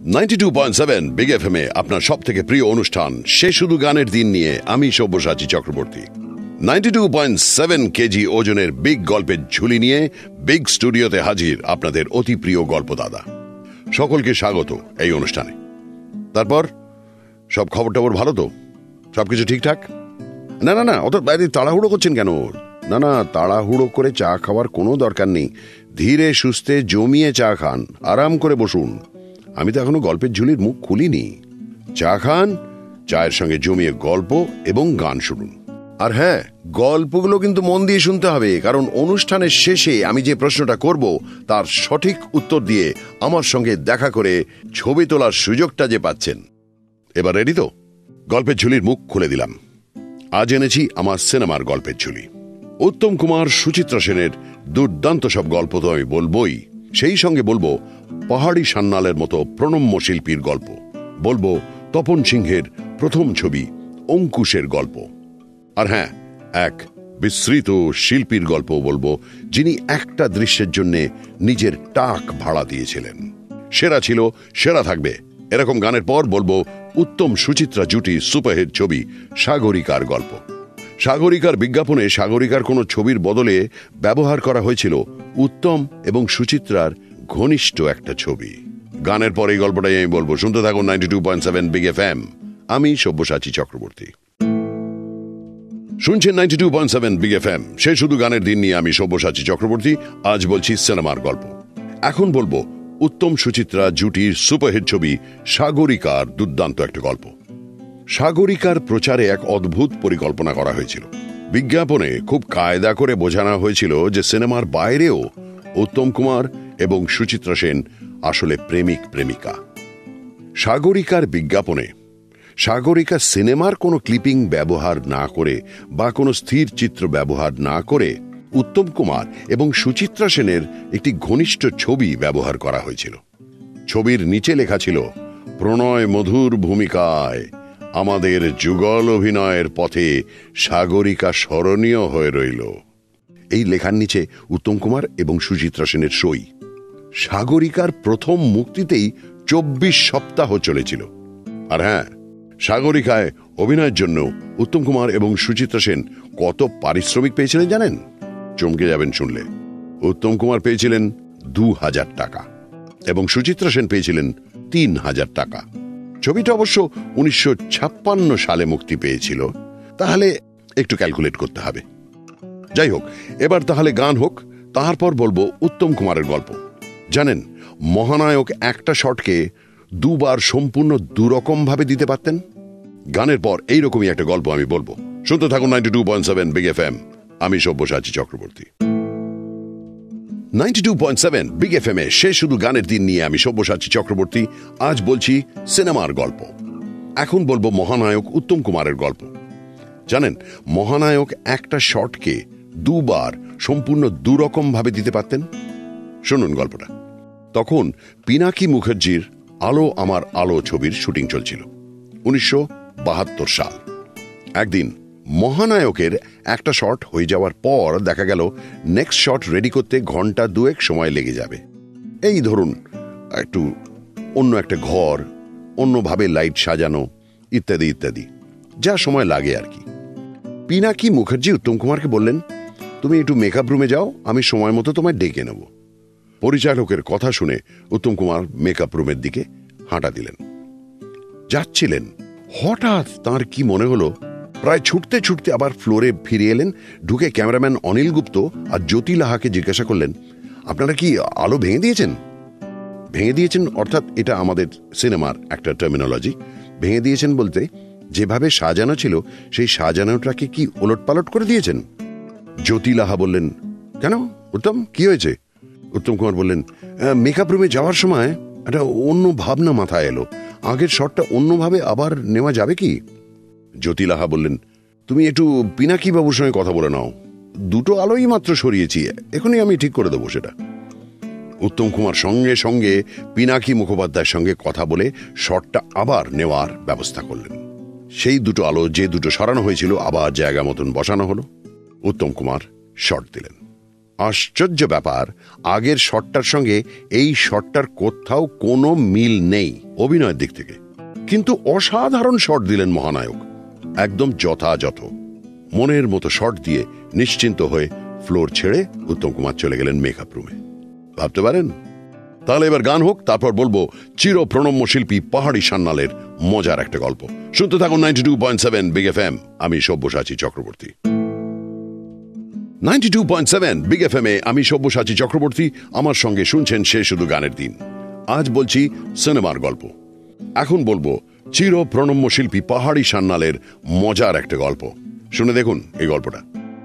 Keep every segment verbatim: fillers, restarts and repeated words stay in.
Ninety two point seven big FM এম এ আপনার সব থেকে প্রিয় অনুষ্ঠান সে শুধু গানের দিন নিয়ে আমি Sabyasachi Chakraborty. Ninety two point seven KG ওজনের বিগ গল্পের ঝুলি নিয়ে বিগ স্টুডিওতে হাজির আপনাদের অতি প্রিয় গল্পদাতা। সকলকে স্বাগত এই অনুষ্ঠানে। তারপর সব খবর টবর ভালো তো? সবকিছু ঠিকঠাক? না না না অত বাইরে তাড়াহুড়ো করছেন কেন? না না তাড়াহুড়ো করে চা খাওয়ার কোনো দরকার নেই। ধীরে সুস্থে জমিয়ে চা খান, আরাম করে বসুন। আমি তো এখনো গল্পের ঝুলির মুখ খুলিনি। চা খান, চায়ের সঙ্গে জমিয়ে গল্প এবং গান শুনুন। আর হ্যাঁ, গল্পগুলো কিন্তু মন দিয়ে শুনতে হবে, কারণ অনুষ্ঠানের শেষে আমি যে প্রশ্নটা করব তার সঠিক উত্তর দিয়ে আমার সঙ্গে দেখা করে ছবি তোলার সুযোগটা যে পাচ্ছেন। এবার রেডি তো? গল্পের ঝুলির মুখ খুলে দিলাম। আজ এনেছি আমার সিনেমার গল্পের ঝুলি। উত্তম কুমার, সুচিত্রা সেনের দুর্দান্ত সব গল্প তো আমি বলবই, সেই সঙ্গে বলবো পাহাড়ি সান্যালের মতো প্রণম্য শিল্পীর গল্প, বলবো তপন সিংহের প্রথম ছবি অঙ্কুশের গল্প, আর হ্যাঁ, এক বিস্মৃত শিল্পীর গল্প বলবো যিনি একটা দৃশ্যের জন্য নিজের টাক ভাড়া দিয়েছিলেন। সেরা ছিল, সেরা থাকবে এরকম গানের পর বলবো উত্তম সুচিত্রা জুটি সুপারহিট ছবি সাগরিকার গল্প। সাগরিকার বিজ্ঞাপনে সাগরিকার কোনো ছবির বদলে ব্যবহার করা হয়েছিল উত্তম এবং সুচিত্রার ঘনিষ্ঠ একটা ছবি। গানের পর এই গল্পটাই আমি বলবো। শুনতে থাকুন ninety two point seven big FM এম। আমি সব্যসাচী চক্রবর্তী। শুনছেন ninety two point seven big FM এম। সে শুধু গানের দিন নিয়ে আমি সব্যসাচী চক্রবর্তী। আজ বলছি সিনেমার গল্প। এখন বলবো উত্তম সুচিত্রা জুটির সুপারহিট ছবি সাগরিকার দুর্দান্ত একটা গল্প। সাগরিকার প্রচারে এক অদ্ভুত পরিকল্পনা করা হয়েছিল। বিজ্ঞাপনে খুব কায়দা করে বোঝানো হয়েছিল যে সিনেমার বাইরেও উত্তম কুমার এবং সুচিত্রা সেন আসলে প্রেমিক প্রেমিকা। সাগরিকার বিজ্ঞাপনে সাগরিকা সিনেমার কোনো ক্লিপিং ব্যবহার না করে বা কোনো স্থির চিত্র ব্যবহার না করে উত্তম কুমার এবং সুচিত্রা সেনের একটি ঘনিষ্ঠ ছবি ব্যবহার করা হয়েছিল। ছবির নিচে লেখা ছিল, প্রণয় মধুর ভূমিকায় আমাদের যুগল অভিনয়ের পথে সাগরিকা স্মরণীয় হয়ে রইল। এই লেখার নিচে উত্তম কুমার এবং সুচিত্রা সেনের সই। সাগরিকার প্রথম মুক্তিতেই চব্বিশ সপ্তাহ চলেছিল। আর হ্যাঁ, সাগরিকায় অভিনয়ের জন্য উত্তম কুমার এবং সুচিত্রা সেন কত পারিশ্রমিক পেয়েছিলেন জানেন? চমকে যাবেন শুনলে। উত্তম কুমার পেয়েছিলেন দু হাজার টাকা এবং সুচিত্রা সেন পেয়েছিলেন তিন হাজার টাকা। ছবিটা অবশ্য উনিশশো ছাপ্পান্ন সালে মুক্তি পেয়েছিল। তাহলে একটু ক্যালকুলেট করতে হবে। যাই হোক, এবার তাহলে গান হোক, তারপর বলবো উত্তম কুমারের গল্প। জানেন, মহানায়ক একটা শটকে দুবার সম্পূর্ণ দুরকম ভাবে দিতে পারতেন। গানের পর এইরকমই একটা গল্প আমি বলবো। শুনতে থাকুন ninety two point seven big FM এম। আমি Sabyasachi Chakraborty. Ninety two point seven big FM এম এ সে শুধু গানের দিন নিয়ে আমি সব্যসাচী চক্রবর্তী। আজ বলছি সিনেমার গল্প। এখন বলবো মহানায়ক উত্তম কুমারের গল্প। জানেন, মহানায়ক একটা শটকে দুবার সম্পূর্ণ দুরকম ভাবে দিতে পারতেন। শুনুন গল্পটা। তখন পিনাকি মুখার্জির আলো আমার আলো ছবির শুটিং চলছিল, উনিশশো বাহাত্তর সাল। একদিন মহানায়কের একটা শট হয়ে যাওয়ার পর দেখা গেল নেক্সট শট রেডি করতে ঘন্টা দুয়েক সময় লেগে যাবে। এই ধরুন, একটু অন্য একটা ঘর, অন্যভাবে লাইট সাজানো, ইত্যাদি ইত্যাদি, যা সময় লাগে আর কি। পিনাকি মুখার্জি উত্তম কুমারকে বললেন, তুমি একটু মেকআপ রুমে যাও, আমি সময় মতো তোমায় ডেকে নেব। পরিচালকের কথা শুনে উত্তম কুমার মেকআপ রুমের দিকে হাঁটা দিলেন। যাচ্ছিলেন, হঠাৎ তার কি মনে হলো, প্রায় ছুটতে ছুটতে আবার ফ্লোরে ফিরে এলেন। ঢুকে ক্যামেরাম্যান অনিল গুপ্ত আর জ্যোতি লাহাকে জিজ্ঞাসা করলেন, আপনারা কি আলো ভেঙে দিয়েছেন? ভেঙে দিয়েছেন অর্থাৎ এটা আমাদের সিনেমার একটা টার্মিনোলজি। ভেঙে দিয়েছেন বলতে যেভাবে সাজানো ছিল সেই সাজানোটাকে কি ওলট পালট করে দিয়েছেন? জ্যোতি লাহা বললেন, কেন উত্তম, কি হয়েছে? উত্তম কুমার বললেন, মেকআপ রুমে যাওয়ার সময় একটা অন্য ভাবনা মাথায় এলো, আগের শটটা অন্যভাবে আবার নেওয়া যাবে কি? জ্যোতি লাহা বললেন, তুমি একটু পিনাকি বাবুর সঙ্গে কথা বলে নাও, দুটো আলোই মাত্র সরিয়েছি, এখনই আমি ঠিক করে দেবো সেটা। উত্তম কুমার সঙ্গে সঙ্গে পিনাকি মুখোপাধ্যায়ের সঙ্গে কথা বলে শটটা আবার নেওয়ার ব্যবস্থা করলেন। সেই দুটো আলো যে দুটো সরানো হয়েছিল আবার জায়গা মতন বসানো হলো। উত্তম কুমার শট দিলেন। আশ্চর্য ব্যাপার, আগের শটটার সঙ্গে এই শটটার কোথাও কোনো মিল নেই অভিনয়ের দিক থেকে, কিন্তু অসাধারণ শট দিলেন মহানায়ক, একদম যথাযথ মনের মতো শট দিয়ে নিশ্চিন্ত হয়ে ফ্লোর ছেড়ে উত্তম কুমার চলে গেলেন মেকআপ রুমে। ভাবতে পারেন? তাহলে এবার গান হোক, তারপর বলবো চির প্রণম্য শিল্পী পাহাড়ি সান্যালের মজার একটা গল্প। শুনতে থাকুন ninety two point seven big FM এম। আমি Sabyasachi Chakraborty. Ninety two point seven big FM এম এ আমি সব্যসাচী চক্রবর্তী, আমার সঙ্গে শুনছেন সে শুধু গানের দিন। আজ বলছি সিনেমার গল্প। এখন বলবো চির প্রণম্য শিল্পী পাহাড়ি সান্যালের মজার একটা গল্প। শুনে দেখুন এই গল্পটা।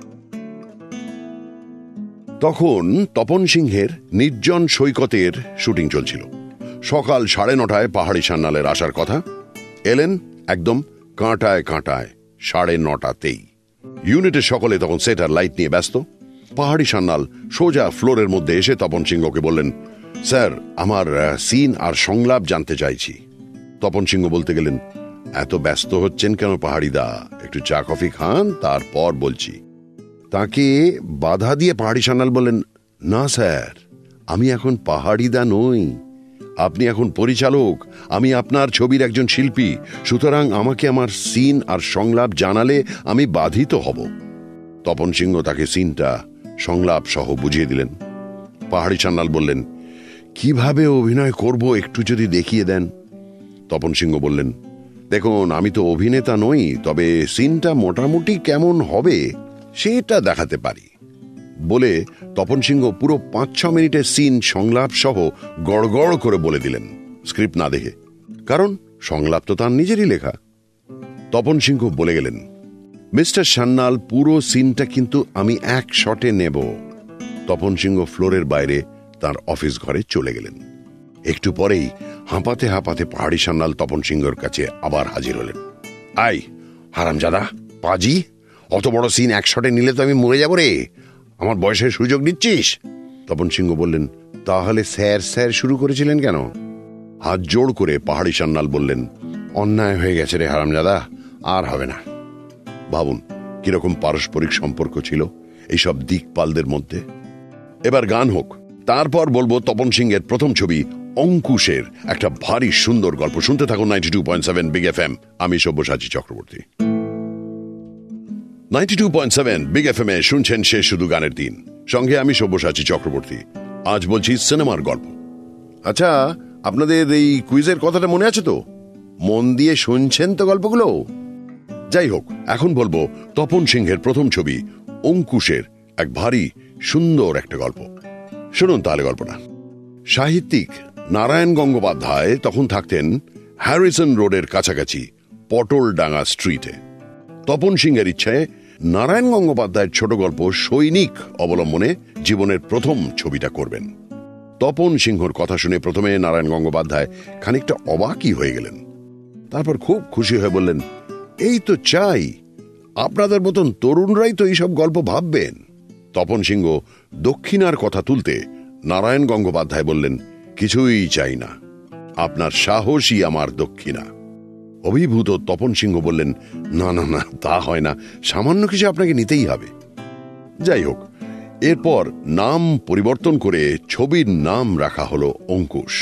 তখন তপন সিংহের নির্জন সৈকতের শুটিং চলছিল। সকাল সাড়ে নটায় পাহাড়ি সান্যালের আসার কথা, এলেন একদম কাঁটায় কাঁটায় সাড়ে নটাতেই। ইউনিটের সকলে তখন সেটার লাইট নিয়ে ব্যস্ত। পাহাড়ি সান্যাল সোজা ফ্লোরের মধ্যে এসে তপন সিংহকে বললেন, স্যার, আমার সিন আর সংলাপ জানতে চাইছি। তপন সিংহ বলতে গেলেন, এত ব্যস্ত হচ্ছেন কেন পাহাড়িদা, একটু চা কফি খান, তারপর বলছি। তাকে বাধা দিয়ে পাহাড়ি সান্যাল বললেন, না স্যার, আমি এখন পাহাড়িদা নই, আপনি এখন পরিচালক, আমি আপনার ছবির একজন শিল্পী, সুতরাং আমাকে আমার সিন আর সংলাপ জানালে আমি বাধিত হব। তপন সিংহ তাকে সিনটা সংলাপ সহ বুঝিয়ে দিলেন। পাহাড়ি সান্যাল বললেন, কিভাবে অভিনয় করব একটু যদি দেখিয়ে দেন। তপন সিংহ বললেন, দেখুন, আমি তো অভিনেতা নই, তবে সিনটা মোটামুটি কেমন হবে সেটা দেখাতে পারি। বলে তপন সিংহ পুরো পাঁচ ছ মিনিটের সিন সংলাপ সহ গড়গড় করে বলে দিলেন, স্ক্রিপ্ট না দেখে, কারণ সংলাপ তো তার নিজেরই লেখা। তপন সিংহ বলে গেলেন, মিস্টার সান্যাল, পুরো সিনটা কিন্তু আমি এক শটে নেব। তপন সিংহ ফ্লোরের বাইরে তার অফিস ঘরে চলে গেলেন। একটু পরেই হাঁপাতে হাঁপাতে পাহাড়ি সান্যাল তপন সিংহর কাছে আবার হাজির হলেন। আই হারামজাদা, পাজি, অত বড় সিন এক শটে নিলে তো আমি মরে যাব রে, আমার বয়সের সুযোগ নিচ্ছিস? তপন সিংহ বললেন, তাহলে স্যার স্যার শুরু করেছিলেন কেন? হাত জোড় করে পাহাড়ি সান্যাল বললেন, অন্যায় হয়ে গেছে রে হারামজাদা, আর হবে না। ভাবুন কিরকম পারস্পরিক সম্পর্ক ছিল এইসব দিকপালদের মধ্যে। এবার গান হোক, তারপর বলবো তপন সিংহের প্রথম ছবি অঙ্কুশের একটা ভারী সুন্দর গল্প। শুনতে থাকুন ninety two point seven big FM এম। আমি Sabyasachi Chakraborty. Ninety two point seven big FM এম এ শুনছেন সে শুধু গানের দিন, সঙ্গে আমি সব্যসাচী চক্রবর্তী। আজ বলছি সিনেমার গল্প। আচ্ছা, আপনাদের এই কুইজের কথাটা মনে আছে তো? মন দিয়ে শুনছেন তো গল্পগুলো? যাই হোক, এখন বলবো তপন সিংহের প্রথম ছবি অঙ্কুশের এক ভারী সুন্দর একটা গল্প। শুনুন তাহলে গল্পটা। সাহিত্যিক নারায়ণ গঙ্গোপাধ্যায় তখন থাকতেন হ্যারিসন রোডের কাছাকাছি পটলডাঙ্গা স্ট্রিটে। তপন সিংহের ইচ্ছায় নারায়ণ গঙ্গোপাধ্যায়ের ছোট গল্প সৈনিক অবলম্বনে জীবনের প্রথম ছবিটা করবেন। তপন সিংহর কথা শুনে প্রথমে নারায়ণ গঙ্গোপাধ্যায় খানিকটা অবাকই হয়ে গেলেন। তারপর খুব খুশি হয়ে বললেন, এই তো চাই, আপনাদের মতন তরুণরাই তো এইসব গল্প ভাববেন। তপন সিংহ দক্ষিণার কথা তুলতে নারায়ণ গঙ্গোপাধ্যায় বললেন, কিছুই চাই না, আপনার সাহসই আমার দক্ষিণা। অভিভূত তপন সিংহ বললেন, না না না, তা হয় না, সামান্য কিছু আপনাকে নিতেই হবে। যাই হোক, এরপর নাম পরিবর্তন করে ছবির নাম রাখা হলো অঙ্কুশ।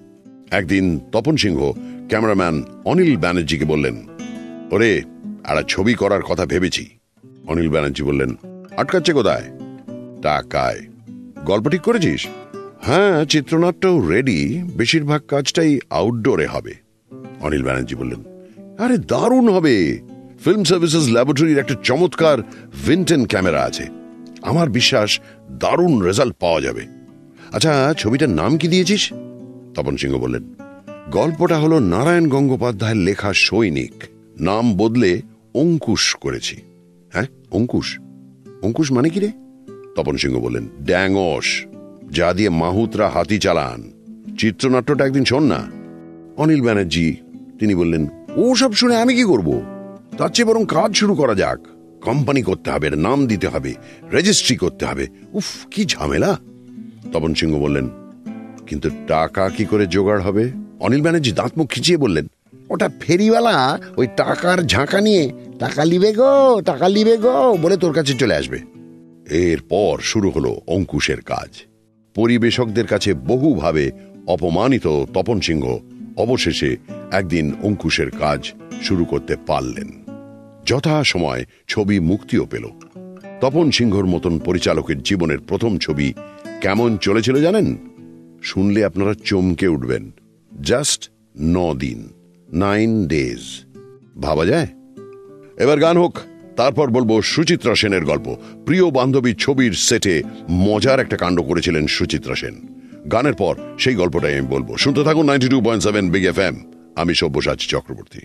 একদিন তপন সিংহ ক্যামেরাম্যান অনিল ব্যানার্জিকে বললেন, ওরে, একটা ছবি করার কথা ভেবেছি। অনিল ব্যানার্জি বললেন, আটকাচ্ছে কোথায়? টাকায়। গল্প ঠিক করেছিস? হ্যাঁ, চিত্রনাট্যও রেডি, বেশিরভাগ কাজটাই আউটডোরে হবে। অনিল ব্যানার্জি বললেন, আরে দারুণ হবে, ফিল্ম সার্ভিসেস ল্যাবরেটরির একটা চমৎকার ভিনটেন ক্যামেরা আছে, আমার বিশ্বাস দারুণ রেজাল্ট পাওয়া যাবে। আচ্ছা, ছবিটার নাম কি দিয়েছিস? তপন সিংহ বললেন, গল্পটা হলো নারায়ণ গঙ্গোপাধ্যায়ের লেখা সৈনিক, নাম বদলে অঙ্কুশ করেছি। হ্যাঁ, অঙ্কুশ? অঙ্কুশ মানে কি রে? তপন সিংহ বললেন, ড্যাঙস, যা দিয়ে মাহুতরা হাতি চালান। চিত্রনাট্যটা একদিন শোন না। অনিল ব্যানার্জি তিনি বললেন, ও সব শুনে আমি কি করব, তার চেয়ে বরং কাজ শুরু করা যাক। কোম্পানি করতে হবে, নাম দিতে হবে, রেজিস্ট্রি করতে হবে, উফ কি ঝামেলা। তপন সিংহ বললেন, কিন্তু টাকা কি করে জোগাড় হবে? অনিল ব্যানার্জি দাঁত মুখ খিচিয়ে বললেন, ওটা ফেরিওয়ালা ওই টাকার ঝাঁকা নিয়ে টাকা লিবে গো, টাকা লিবে গো বলে তোর কাছে চলে আসবে। এরপর শুরু হলো অঙ্কুশের কাজ। পরিবেশকদের কাছে বহুভাবে অপমানিত তপন সিংহ অবশেষে একদিন অঙ্কুশের কাজ শুরু করতে পারলেন। যথাসময় ছবি মুক্তিও পেল। তপন সিংহর মতন পরিচালকের জীবনের প্রথম ছবি কেমন চলেছিল জানেন? শুনলে আপনারা চমকে উঠবেন। জাস্ট ন দিন, নাইন ডেজ। ভাবা যায়? এবার গান হোক, তারপর বলবো সুচিত্রা সেনের গল্প। প্রিয় বান্ধবী ছবির সেটে মজার একটা কাণ্ড করেছিলেন সুচিত্রা সেন। গানের পর সেই গল্পটাই আমি বলবো। শুনতে থাকুন ninety two point seven big FM এম। আমি Sabyasachi Chakraborty.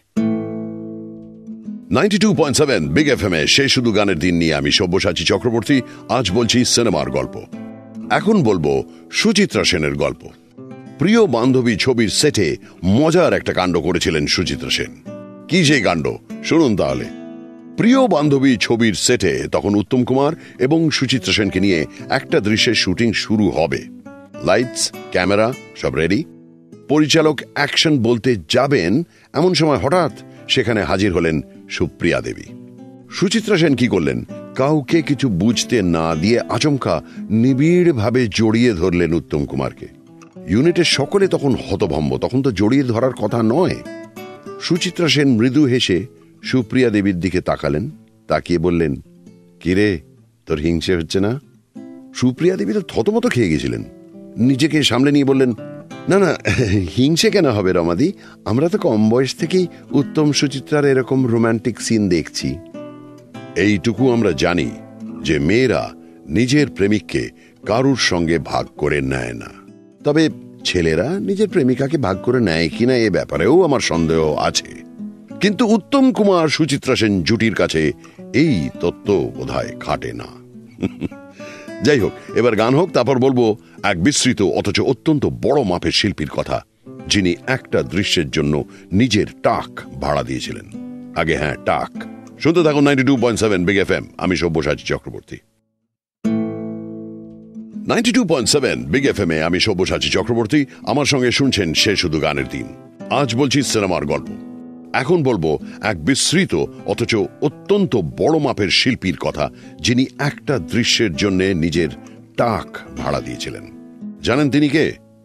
Ninety two point seven big FM এম এ সে শুধু গানের দিন নিয়ে আমি সব্যসাচী চক্রবর্তী। আজ বলছি সিনেমার গল্প। এখন বলবো সুচিত্রা সেনের গল্প। প্রিয় বান্ধবী ছবির সেটে মজার একটা কাণ্ড করেছিলেন সুচিত্রা সেন। কি সেই কাণ্ড শুনুন তাহলে। প্রিয় বান্ধবী ছবির সেটে তখন উত্তম কুমার এবং সুচিত্রা সেনকে নিয়ে একটা দৃশ্যের শুটিং শুরু হবে। লাইটস, ক্যামেরা সব রেডি। পরিচালক অ্যাকশন বলতে যাবেন, এমন সময় হঠাৎ সেখানে হাজির হলেন সুপ্রিয়া দেবী। সুচিত্রা সেন কি করলেন? কাউকে কিছু বুঝতে না দিয়ে আচমকা নিবিড় ভাবে জড়িয়ে ধরলেন উত্তম কুমারকে। ইউনিটের সকলে তখন হতভম্ব। তখন তো জড়িয়ে ধরার কথা নয়। সুচিত্রা সেন মৃদু হেসে সুপ্রিয়া দেবীর দিকে তাকালেন, তাকিয়ে বললেন, কিরে তোর হিংসে হচ্ছে না? সুপ্রিয়া দেবী তো থতমত খেয়ে গেছিলেন। নিজেকে সামলে নিয়ে বললেন, না না, হিংসে কেন হবে রমাদি, আমরা তো কম বয়স থেকেই উত্তম সুচিত্রার এরকম রোমান্টিক সিন দেখছি। এইটুকু আমরা জানি যে মেয়েরা নিজের প্রেমিককে কারুর সঙ্গে ভাগ করে নেয় না। তবে ছেলেরা নিজের প্রেমিকাকে ভাগ করে নেয় কিনা এ ব্যাপারেও আমার সন্দেহ আছে। কিন্তু উত্তম কুমার সুচিত্রা সেন জুটির কাছে এই তত্ত্ব বোধহয় খাটে না। যাই হোক, এবার গান হোক, তারপর বলবো এক বিস্তৃত অথচ অত্যন্ত বড় মাপের শিল্পীর কথা, যিনি একটা দৃশ্যের জন্য নিজের টাক ভাড়া দিয়েছিলেন। আগে হ্যাঁ, টাক। শুনতে থাকুন ninety two point seven big FM এম। আমি Sabyasachi Chakraborty. Ninety two point seven big FM এম এ আমি সব্যসাচী চক্রবর্তী। আমার সঙ্গে শুনছেন সে শুধু গানের দিন। আজ বলছি সিনেমার গল্প। এখন বলবো এক বিস্তৃত অথচ অত্যন্ত বড় মাপের শিল্পীর কথা, যিনি একটা দৃশ্যের জন্য নিজের টাক ভাড়া দিয়েছিলেন। জানেন তিনি কে?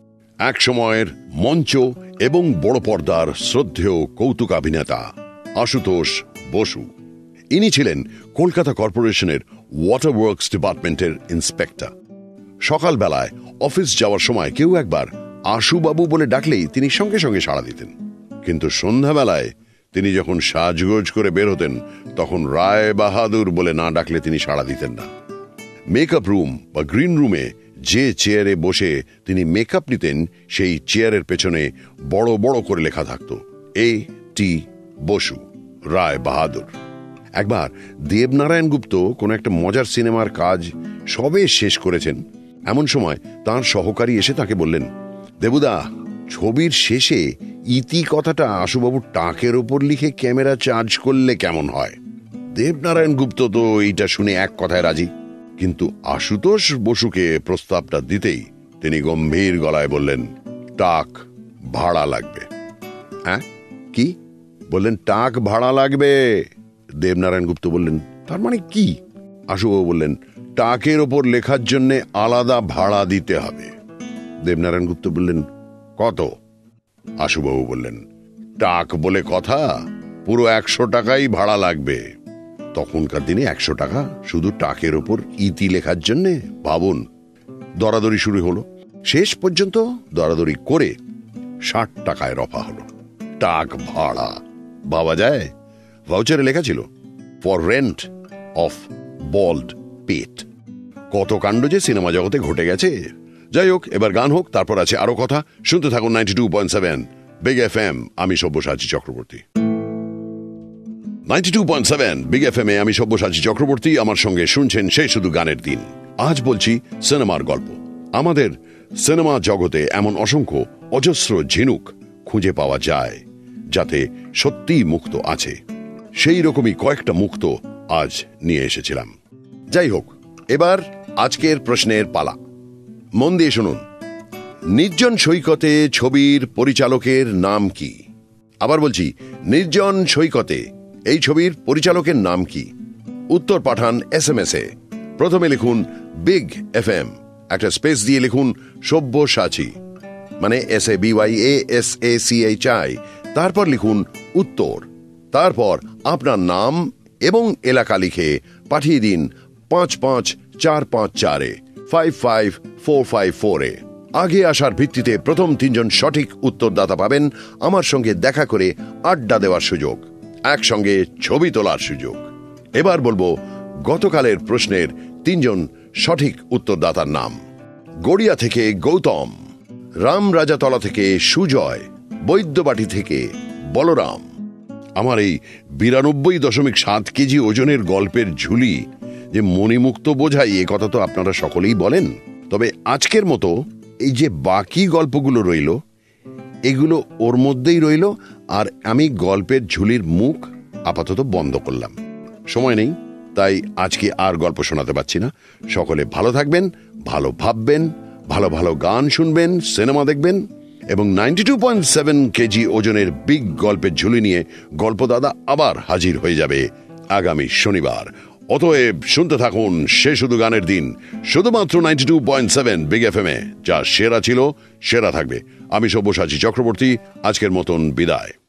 এক সময়ের মঞ্চ এবং বড় পর্দার শ্রদ্ধেয় কৌতুকাভিনেতা আশুতোষ বসু। ইনি ছিলেন কলকাতা কর্পোরেশনের ওয়াটার ওয়ার্কস ডিপার্টমেন্টের ইন্সপেক্টর। সকালবেলায় অফিস যাওয়ার সময় কেউ একবার আশুবাবু বলে ডাকলেই তিনি সঙ্গে সঙ্গে সাড়া দিতেন। কিন্তু সন্ধ্যাবেলায় তিনি যখন সাজগোজ করে বের হতেন, তখন রায় বাহাদুর বলে না ডাকলে তিনি সাড়া দিতেন না। মেকআপ রুম বা গ্রিন রুমে যে চেয়ারে বসে তিনি মেকআপ নিতেন, সেই চেয়ারের পেছনে বড় বড় করে লেখা থাকত এ টি বসু, রায় বাহাদুর। একবার দেবনারায়ণ গুপ্ত কোন একটা মজার সিনেমার কাজ সবে শেষ করেছেন। এমন সময় তার সহকারী এসে তাকে বললেন, দেবুদা, ছবির শেষে ইতি কথাটা আশুবাবুর টাকের ওপর লিখে ক্যামেরা চার্জ করলে কেমন হয়? দেবনারায়ণ গুপ্ত তো এইটা শুনে এক কথায় রাজি। কিন্তু আশুতোষ বসুকে প্রস্তাবটা দিতেই তিনি গম্ভীর গলায় বললেন, টাক ভাড়া লাগবে। হ্যাঁ কি বললেন? টাক ভাড়া লাগবে। দেবনারায়ণ গুপ্ত বললেন, তার মানে কি? আশুবাবু বললেন, টাকের ওপর লেখার জন্য আলাদা ভাড়া দিতে হবে। দেবনারায়ণ গুপ্ত বললেন, কত? আশুবাবু বললেন, টাক বলে কথা, পুরো একশো টাকাই ভাড়া লাগবে। তখনকার দিনে একশো টাকা শুধু টাকের ওপর ইতি লেখার জন্যে, ভাবুন। দরাদরি শুরু হলো। শেষ পর্যন্ত দরাদরি করে ষাট টাকায় রফা হলো। টাক ভাড়া ভাবা যায়? ভাউচারে লেখা ছিল for rent of bald pate. কত কাণ্ড যে সিনেমা জগতে ঘটে গেছে। যাই হোক, এবার গান হোক, তারপর আছে আরো কথা। শুনতে থাকুন ninety two point seven big FM এম। আমি Sabyasachi Chakraborty. Ninety two point seven big FM এম এ আমি সব্যসাচী চক্রবর্তী। আমার সঙ্গে শুনছেন সে শুধু গানের দিন। আজ বলছি সিনেমার গল্প। আমাদের সিনেমা জগতে এমন অসংখ্য অজস্র ঝিনুক খুঁজে পাওয়া যায়, যাতে সত্যিই মুক্ত আছে। সেই রকমই কয়েকটা মুক্ত আজ নিয়ে এসেছিলাম। যাই হোক, এবার আজকের প্রশ্নের পালা। মন দিয়ে শুনুন। নির্জন সৈকতে ছবির পরিচালকের নাম কি? আবার বলছি, নির্জন সৈকতে এই ছবির পরিচালকের নাম কি? উত্তর পাঠান এস এম এস এ প্রথমে লিখুন বিগ এফ এম, একটা স্পেস দিয়ে লিখুন সব্যসাচী, মানে S A B Y A S A C H I, তারপর লিখুন উত্তর, তারপর আপনার নাম এবং এলাকা লিখে পাঠিয়ে দিন পাঁচ পাঁচ চার পাঁচ চারে ফাইভ ফাইভ ফোর ফাইভ ফোরে। আগে আসার ভিত্তিতে প্রথম তিনজন সঠিক উত্তরদাতা পাবেন আমার সঙ্গে দেখা করে আড্ডা দেওয়ার সুযোগ, একসঙ্গে ছবি তোলার সুযোগ। এবার বলবো গতকালের প্রশ্নের তিনজন সঠিক উত্তরদাতার নাম। গড়িয়া থেকে গৌতম, রামরাজাতলা থেকে সুজয়, বৈদ্যবাটি থেকে বলরাম। আমার এই বিরানব্বই দশমিক সাত কেজি ওজনের গল্পের ঝুলি যে মণিমুক্ত বোঝাই, এ কথা তো আপনারা সকলেই বলেন। তবে আজকের মতো এই যে বাকি গল্পগুলো রইল, এগুলো ওর মধ্যেই রইল, আর আমি গল্পের ঝুলির মুখ আপাতত বন্ধ করলাম। সময় নেই, তাই আজকে আর গল্প শোনাতে পারছি না। সকলে ভালো থাকবেন, ভালো ভাববেন, ভালো ভালো গান শুনবেন, সিনেমা দেখবেন, এবং ninety two point seven KG ওজনের বিগ গল্পের ঝুলি নিয়ে গল্পদাদা আবার হাজির হয়ে যাবে আগামী শনিবার। অতএব শুনতে থাকুন সে শুধু গানের দিন, শুধুমাত্র ninety two point seven big FM এম এ, যা সেরা ছিল সেরা থাকবে। আমি সব্যসাচী চক্রবর্তী, আজকের মতন বিদায়।